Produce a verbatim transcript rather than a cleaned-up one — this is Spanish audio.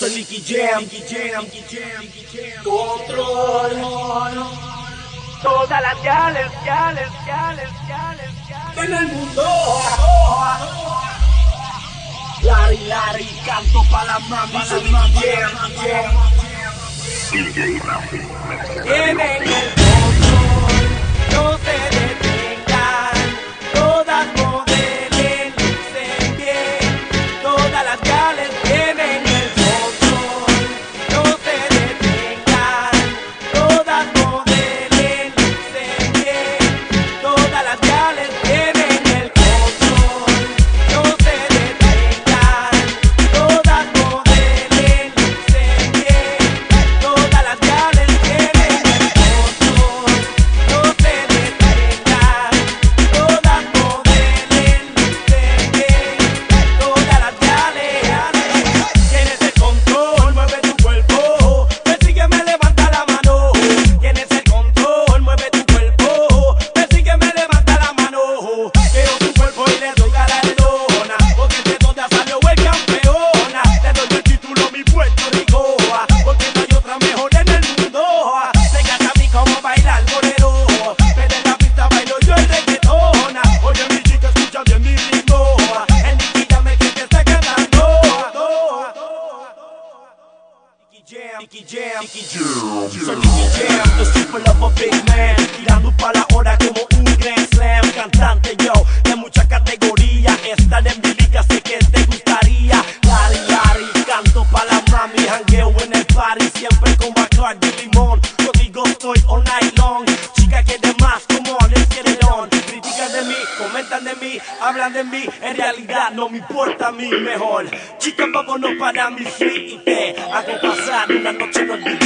Soy Nicky Jam, Nicky Jam, Nicky Jam, Nicky Jam. Control. Todas las gales, gales, gales, gales, gales en el mundo. Larry, Larry, canto pa' la mami, soy Nicky Jam, Nicky Jam. Tienen el control, no se detengan, todas modelen, lucen bien, todas las gales tienen el control, no se detengan, todas modelen, lucen bien, todas las gales tienen el control, no se detengan, todas modelen, lucen bien, todas las gales tienen el control, no se detengan, todas modelen, lucen bien, todas las gales. Tienes el control, mueve tu cuerpo, persígueme, levanta la mano. Tienes el control, mueve tu cuerpo, persígueme, levanta la mano. Quiero tu cuerpo y le doy galardona, porque de todas salió el campeona. Te doy el título, mi Puerto Rico, porque no hay otra mejor en el mundo. Vengas a mí como bailar bolero, pero en la pista bailo yo el reggaetón. Oye mi chica, escucha bien mi ritmo, el Nicky Jam es que te está cantando. Nicky Jam, Nicky Jam, Nicky Jam. Soy Nicky Jam, the super love of big man, tirando pa' la hora como un grand slam. Cantante yo, de mucha categoría, estar en mi liga sé que te gustaría. Larry, Larry, canto pa' la mami, jangueo en el party, siempre con Bacardi y limón. Contigo estoy all night long, chica que de más, como les quieren on. Critican de mí, comentan de mí, hablan de mí, en realidad no me importa a mí mejor. Chica, vámonos para mi suite y te hago pasar una noche inolvidable.